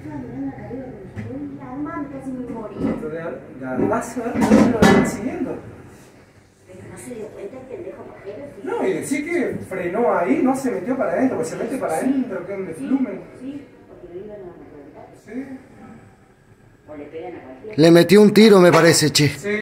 estaba mirando acá arriba, pero yo la mamá casi me morí. La vas a ver que lo están siguiendo. Pero no se dio cuenta el pendejo pajero. ¿Sí? No, y decir que frenó ahí, no se metió para adentro, porque se mete para adentro, que es un desflumen. Sí, porque lo iban a reventar. Sí. O le pegan a cualquiera. Le metió un tiro, me parece, che. Sí.